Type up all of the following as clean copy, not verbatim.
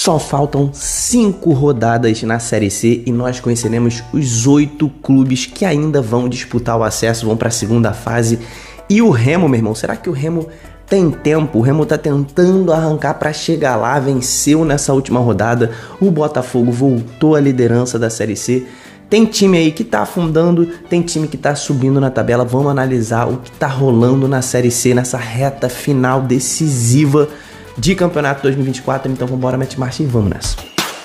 Só faltam 5 rodadas na Série C e nós conheceremos os 8 clubes que ainda vão disputar o acesso, vão para a segunda fase. E o Remo, meu irmão, será que o Remo tem tempo? O Remo tá tentando arrancar para chegar lá, venceu nessa última rodada. O Botafogo voltou à liderança da Série C. Tem time aí que tá afundando, tem time que tá subindo na tabela. Vamos analisar o que tá rolando na Série C, nessa reta final decisiva de campeonato 2024, então vambora, mete marcha e vamos nessa.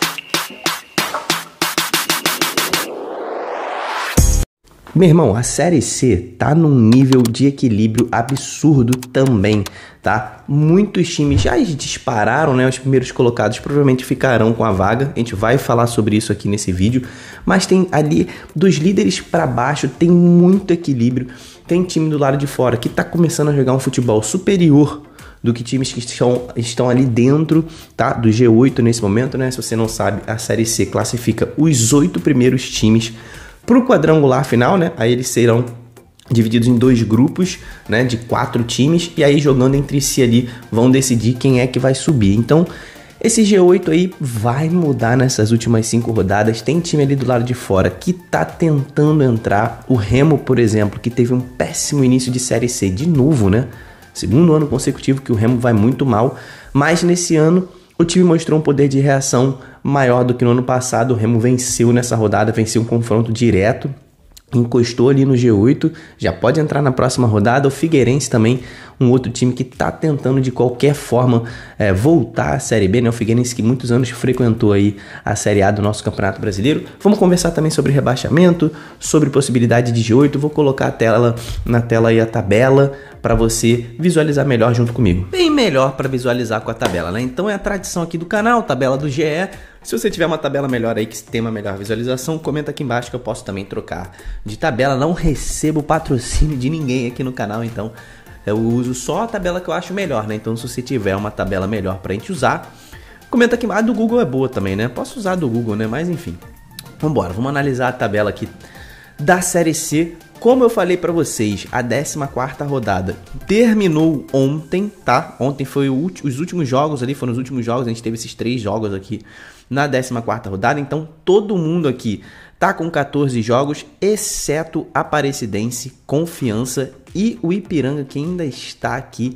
Meu irmão, a Série C tá num nível de equilíbrio absurdo também, tá? Muitos times já dispararam, né? Os primeiros colocados provavelmente ficarão com a vaga. A gente vai falar sobre isso aqui nesse vídeo. Mas tem ali, dos líderes para baixo, tem muito equilíbrio. Tem time do lado de fora que tá começando a jogar um futebol superior do que times que estão ali dentro, tá? Do G8 nesse momento, né? Se você não sabe, a Série C classifica os 8 primeiros times para o quadrangular final, né? Aí eles serão divididos em 2 grupos, né? De 4 times, e aí jogando entre si ali vão decidir quem é que vai subir. Então, esse G8 aí vai mudar nessas últimas 5 rodadas. Tem time ali do lado de fora que tá tentando entrar. O Remo, por exemplo, que teve um péssimo início de Série C de novo, né? Segundo ano consecutivo que o Remo vai muito mal, mas nesse ano o time mostrou um poder de reação maior do que no ano passado. O Remo venceu nessa rodada, venceu um confronto direto, encostou ali no G8, já pode entrar na próxima rodada. O Figueirense também, um outro time que está tentando de qualquer forma voltar à Série B, né? O Figueirense que muitos anos frequentou aí a Série A do nosso Campeonato Brasileiro. Vamos conversar também sobre rebaixamento, sobre possibilidade de G8. Vou colocar na tela aí a tabela para você visualizar melhor junto comigo. Bem melhor para visualizar com a tabela, né? Então é a tradição aqui do canal, tabela do GE. Se você tiver uma tabela melhor aí, que tem uma melhor visualização, comenta aqui embaixo que eu posso também trocar de tabela. Não recebo patrocínio de ninguém aqui no canal, então eu uso só a tabela que eu acho melhor, né? Então se você tiver uma tabela melhor pra gente usar, comenta aqui embaixo. A do Google é boa também, né? Posso usar a do Google, né? Mas enfim, vambora, vamos analisar a tabela aqui da Série C. Como eu falei pra vocês, a 14ª rodada terminou ontem, tá? Ontem foi os últimos jogos ali, foram os últimos jogos, a gente teve esses 3 jogos aqui na 14ª rodada, então todo mundo aqui tá com 14 jogos, exceto Aparecidense, Confiança e o Ipiranga, que ainda está aqui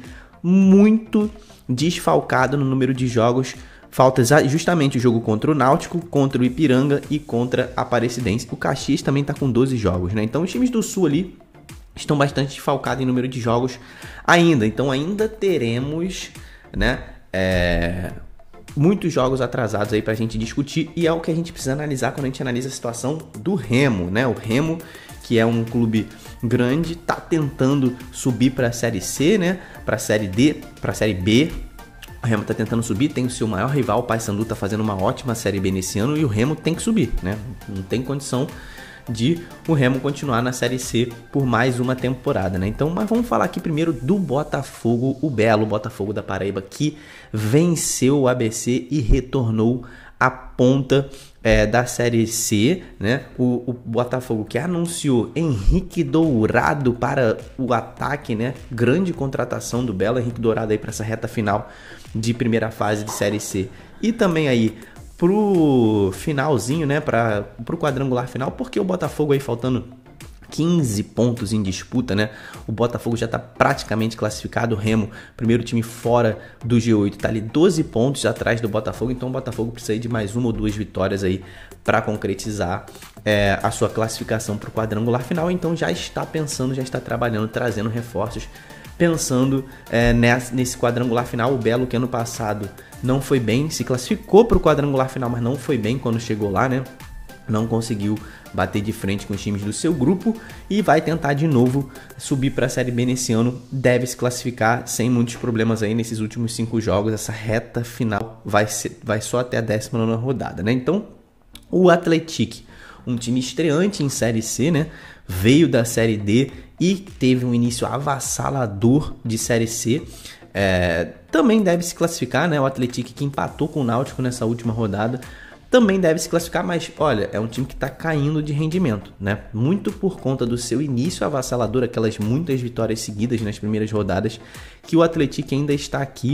muito desfalcado no número de jogos. Falta justamente o jogo contra o Náutico, contra o Ipiranga e contra a Aparecidense. O Caxias também está com 12 jogos, né? Então os times do Sul ali estão bastante desfalcados em número de jogos ainda. Então ainda teremos, né, muitos jogos atrasados aí pra gente discutir. E é o que a gente precisa analisar quando a gente analisa a situação do Remo, né? O Remo, que é um clube grande, tá tentando subir para a Série C, né? Para a Série D, para a Série B. O Remo tá tentando subir, tem o seu maior rival, o Paysandu tá fazendo uma ótima Série B nesse ano e o Remo tem que subir, né? Não tem condição de o Remo continuar na Série C por mais uma temporada, né? Então, mas vamos falar aqui primeiro do Botafogo, o belo Botafogo da Paraíba, que venceu o ABC e retornou à ponta da Série C, né? O Botafogo que anunciou Henrique Dourado para o ataque, né? Grande contratação do belo Henrique Dourado aí para essa reta final de primeira fase de Série C. E também aí pro finalzinho, né? Pro quadrangular final, porque o Botafogo aí faltando 15 pontos em disputa, né? O Botafogo já está praticamente classificado. O Remo, primeiro time fora do G8, tá ali 12 pontos atrás do Botafogo. Então o Botafogo precisa de mais 1 ou 2 vitórias aí para concretizar a sua classificação para o quadrangular final. Então já está pensando, já está trabalhando, trazendo reforços, pensando nesse quadrangular final. O Belo, que ano passado não foi bem, se classificou para o quadrangular final, mas não foi bem quando chegou lá, né? Não conseguiu bater de frente com os times do seu grupo e vai tentar de novo subir para a Série B nesse ano. Deve se classificar sem muitos problemas aí nesses últimos 5 jogos. Essa reta final vai só até a 19ª rodada, né? Então, o Atlético, um time estreante em Série C, né? Veio da Série D e teve um início avassalador de Série C. Também deve se classificar, né? O Atlético que empatou com o Náutico nessa última rodada também deve se classificar, mas olha, é um time que está caindo de rendimento, né? Muito por conta do seu início avassalador, aquelas muitas vitórias seguidas nas primeiras rodadas, que o Atlético ainda está aqui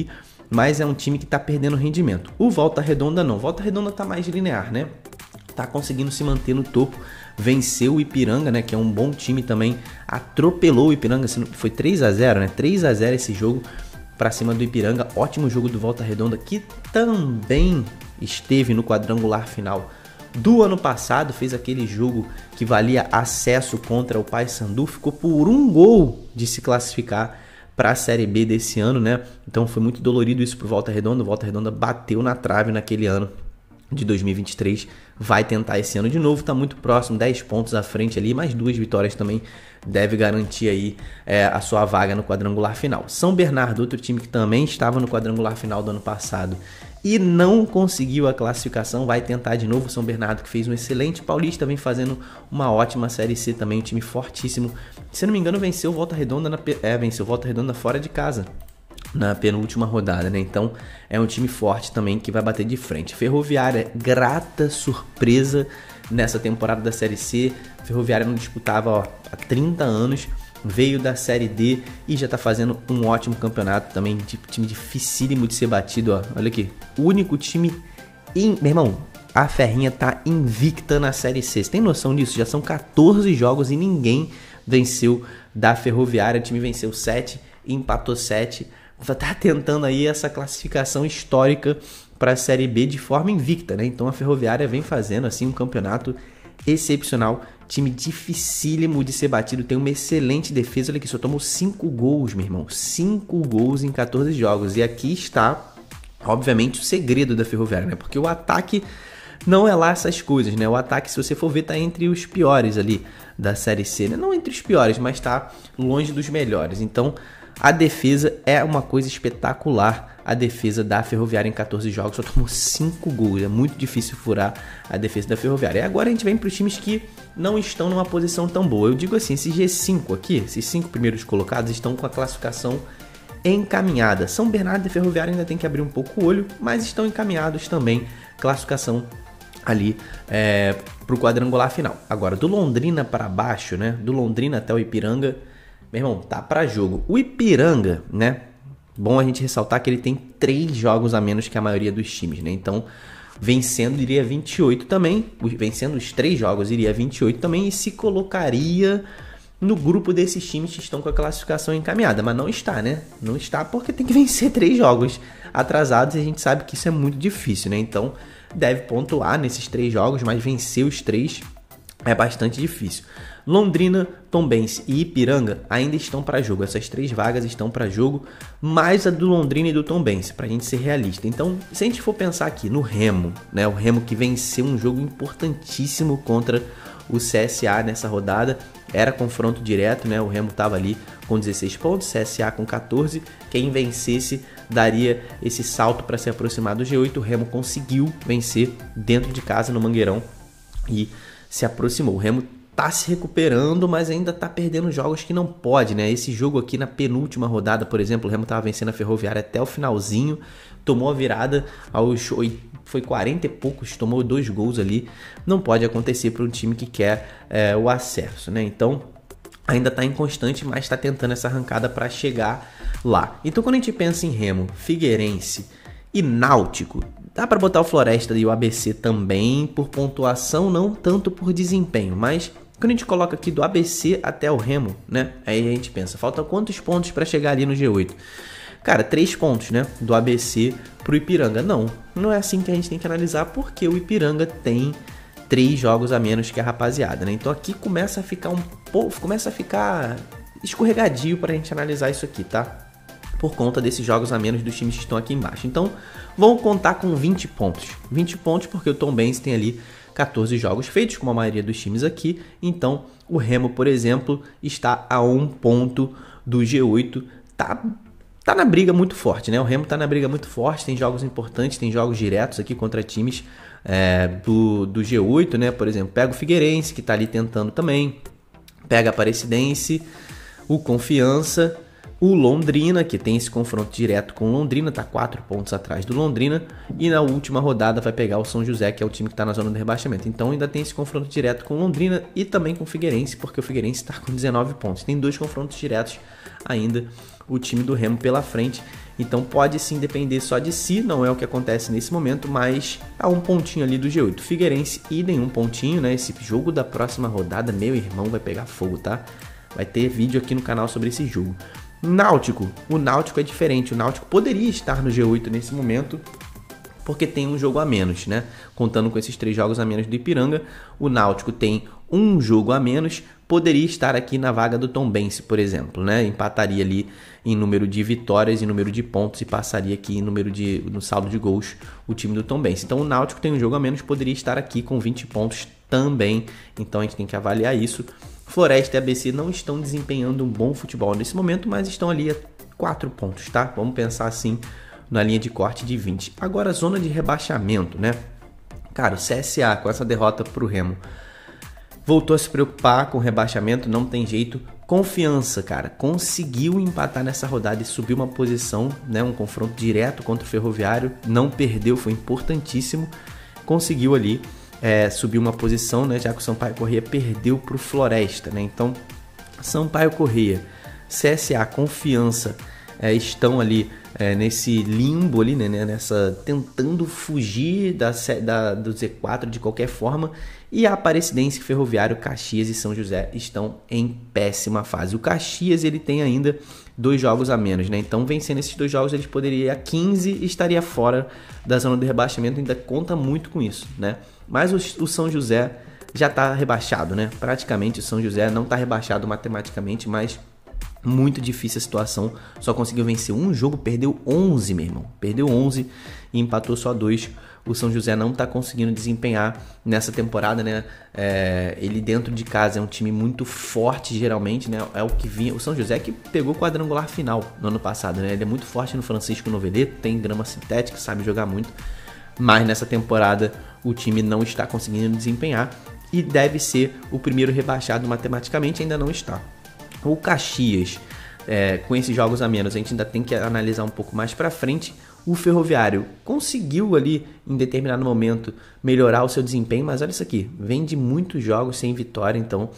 mas é um time que está perdendo rendimento. O Volta Redonda não. Volta Redonda está mais linear, né? Tá conseguindo se manter no topo, venceu o Ipiranga, né, que é um bom time também, atropelou o Ipiranga, foi 3-0, né, 3-0 esse jogo para cima do Ipiranga, ótimo jogo do Volta Redonda, que também esteve no quadrangular final do ano passado, fez aquele jogo que valia acesso contra o Paysandu, ficou por um gol de se classificar para a Série B desse ano, né, então foi muito dolorido isso pro Volta Redonda, o Volta Redonda bateu na trave naquele ano de 2023, vai tentar esse ano de novo, tá muito próximo, 10 pontos à frente ali, mais 2 vitórias também deve garantir aí a sua vaga no quadrangular final. São Bernardo, outro time que também estava no quadrangular final do ano passado e não conseguiu a classificação, vai tentar de novo. São Bernardo, que fez um excelente Paulista, vem fazendo uma ótima Série C também, um time fortíssimo, se não me engano venceu o Volta Redonda, venceu o Volta Redonda fora de casa na penúltima rodada, né? Então é um time forte também que vai bater de frente. Ferroviária, grata surpresa nessa temporada da Série C. Ferroviária não disputava há 30 anos, veio da Série D e já tá fazendo um ótimo campeonato também, time dificílimo de ser batido, ó. Olha aqui, o único time meu irmão, a Ferrinha tá invicta na Série C. Você tem noção disso? Já são 14 jogos e ninguém venceu da Ferroviária. O time venceu 7 e empatou 7. Tá tentando aí essa classificação histórica para a Série B de forma invicta, né? Então a Ferroviária vem fazendo assim um campeonato excepcional, time dificílimo de ser batido, tem uma excelente defesa. Olha aqui, só tomou 5 gols, meu irmão, 5 gols em 14 jogos. E aqui está, obviamente, o segredo da Ferroviária, né? Porque o ataque não é lá essas coisas, né? O ataque, se você for ver, tá entre os piores ali da Série C, né? Não entre os piores, mas tá longe dos melhores. Então a defesa é uma coisa espetacular. A defesa da Ferroviária em 14 jogos só tomou 5 gols. É muito difícil furar a defesa da Ferroviária. E agora a gente vem para os times que não estão numa posição tão boa. Eu digo assim, esse G5 aqui, esses 5 primeiros colocados estão com a classificação encaminhada. São Bernardo e Ferroviária ainda tem que abrir um pouco o olho, mas estão encaminhados também. Classificação ali para o quadrangular final. Agora, do Londrina para baixo, né? Do Londrina até o Ipiranga, meu irmão, tá para jogo. O Ipiranga, né? Bom a gente ressaltar que ele tem 3 jogos a menos que a maioria dos times, né? Então, vencendo iria 28 também. Vencendo os 3 jogos iria 28 também e se colocaria no grupo desses times que estão com a classificação encaminhada. Mas não está, né? Não está porque tem que vencer 3 jogos atrasados e a gente sabe que isso é muito difícil, né? Então, deve pontuar nesses 3 jogos, mas vencer os 3 é bastante difícil. Londrina, Tombense e Ipiranga ainda estão para jogo. Essas 3 vagas estão para jogo, mais a do Londrina e do Tombense, para a gente ser realista. Então, se a gente for pensar aqui no Remo, né, o Remo que venceu um jogo importantíssimo contra o CSA nessa rodada, era confronto direto, né? O Remo estava ali com 16 pontos, CSA com 14. Quem vencesse daria esse salto para se aproximar do G8. O Remo conseguiu vencer dentro de casa no Mangueirão e se aproximou. O Remo tá se recuperando, mas ainda tá perdendo jogos que não pode, né? Esse jogo aqui na penúltima rodada, por exemplo, o Remo tava vencendo a Ferroviária até o finalzinho, tomou a virada foi 40 e poucos, tomou 2 gols ali. Não pode acontecer para um time que quer o acesso, né? Então ainda tá inconstante, mas está tentando essa arrancada para chegar lá. Então quando a gente pensa em Remo, Figueirense e Náutico, dá para botar o Floresta e o ABC também por pontuação, não tanto por desempenho, mas quando a gente coloca aqui do ABC até o Remo, né? Aí a gente pensa, falta quantos pontos para chegar ali no G8? Cara, 3 pontos, né? Do ABC pro Ipiranga. Não é assim que a gente tem que analisar, porque o Ipiranga tem 3 jogos a menos que a rapaziada, né? Então aqui começa a ficar escorregadio pra gente analisar isso aqui, tá? Por conta desses jogos a menos dos times que estão aqui embaixo. Então, vamos contar com 20 pontos. 20 pontos porque o Tombense tem ali 14 jogos feitos, como a maioria dos times aqui. Então, o Remo, por exemplo, está a 1 ponto do G8. Tá na briga muito forte, né? O Remo tá na briga muito forte, tem jogos importantes, tem jogos diretos aqui contra times do G8, né? Por exemplo, pega o Figueirense, que tá ali tentando também. Pega a Aparecidense, o Confiança, o Londrina, que tem esse confronto direto com o Londrina, tá 4 pontos atrás do Londrina, e na última rodada vai pegar o São José, que é o time que tá na zona do rebaixamento. Então ainda tem esse confronto direto com o Londrina e também com o Figueirense, porque o Figueirense tá com 19 pontos. Tem 2 confrontos diretos ainda, o time do Remo pela frente. Então pode sim depender só de si, não é o que acontece nesse momento, mas há um pontinho ali do G8. Figueirense, idem, um pontinho, né? Esse jogo da próxima rodada, meu irmão, vai pegar fogo, tá? Vai ter vídeo aqui no canal sobre esse jogo. Náutico, o Náutico é diferente, o Náutico poderia estar no G8 nesse momento, porque tem um jogo a menos, né? Contando com esses 3 jogos a menos do Ipiranga, o Náutico tem um jogo a menos, poderia estar aqui na vaga do Tombense, por exemplo, né? Empataria ali em número de vitórias e número de pontos e passaria aqui no saldo de gols o time do Tombense. Então o Náutico tem um jogo a menos, poderia estar aqui com 20 pontos também, então a gente tem que avaliar isso. Floresta e ABC não estão desempenhando um bom futebol nesse momento, mas estão ali a 4 pontos, tá? Vamos pensar assim na linha de corte de 20. Agora, zona de rebaixamento, né? Cara, o CSA com essa derrota pro Remo voltou a se preocupar com o rebaixamento, não tem jeito. Confiança, cara, conseguiu empatar nessa rodada e subir uma posição, né? Um confronto direto contra o Ferroviário, não perdeu, foi importantíssimo. Conseguiu ali subir uma posição, né? Já que o Sampaio Corrêa perdeu pro Floresta, né? Então, Sampaio Corrêa, CSA, Confiança estão ali nesse limbo ali, né? Tentando fugir do Z4 de qualquer forma. E a Aparecidense, Ferroviário, Caxias e São José estão em péssima fase. O Caxias ele tem ainda 2 jogos a menos, né? Então, vencendo esses 2 jogos, eles poderiam ir a 15 e estaria fora da zona de rebaixamento. Ainda conta muito com isso, né? Mas o São José já está rebaixado, né? Praticamente o São José não está rebaixado matematicamente, mas muito difícil a situação. Só conseguiu vencer um jogo, perdeu 11, meu irmão. Perdeu 11 e empatou só 2. O São José não está conseguindo desempenhar nessa temporada, né? Ele dentro de casa é um time muito forte, geralmente, né? É o que vinha. O São José que pegou o quadrangular final no ano passado, né? Ele é muito forte no Francisco Noveleto, tem grama sintética, sabe jogar muito. Mas nessa temporada o time não está conseguindo desempenhar e deve ser o primeiro rebaixado matematicamente, ainda não está. O Caxias, com esses jogos a menos, a gente ainda tem que analisar um pouco mais para frente. O Ferroviário conseguiu ali, em determinado momento, melhorar o seu desempenho, mas olha isso aqui, vem de muitos jogos sem vitória, então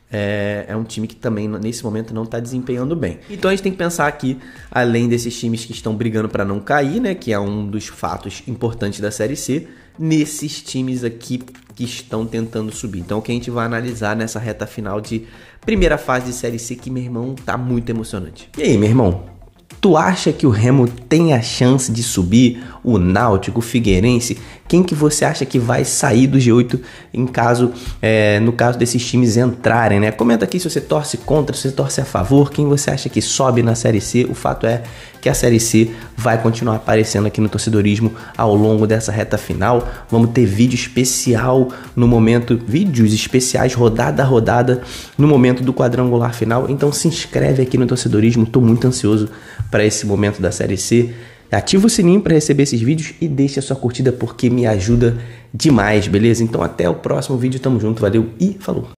é um time que também nesse momento não está desempenhando bem. Então a gente tem que pensar aqui, além desses times que estão brigando para não cair, né, que é um dos fatos importantes da Série C, nesses times aqui que estão tentando subir. Então o que a gente vai analisar nessa reta final de primeira fase de Série C, que, meu irmão, tá muito emocionante. E aí, meu irmão? Tu acha que o Remo tem a chance de subir? O Náutico, o Figueirense? Quem que você acha que vai sair do G8 no caso desses times entrarem, né? Comenta aqui se você torce contra, se você torce a favor, quem você acha que sobe na Série C. O fato é que a Série C vai continuar aparecendo aqui no Torcedorismo ao longo dessa reta final. Vamos ter vídeo especial no momento, vídeos especiais rodada a rodada no momento do quadrangular final. Então se inscreve aqui no Torcedorismo, tô muito ansioso para esse momento da Série C. Ativa o sininho para receber esses vídeos e deixa a sua curtida porque me ajuda demais, beleza? Então até o próximo vídeo, tamo junto, valeu e falou!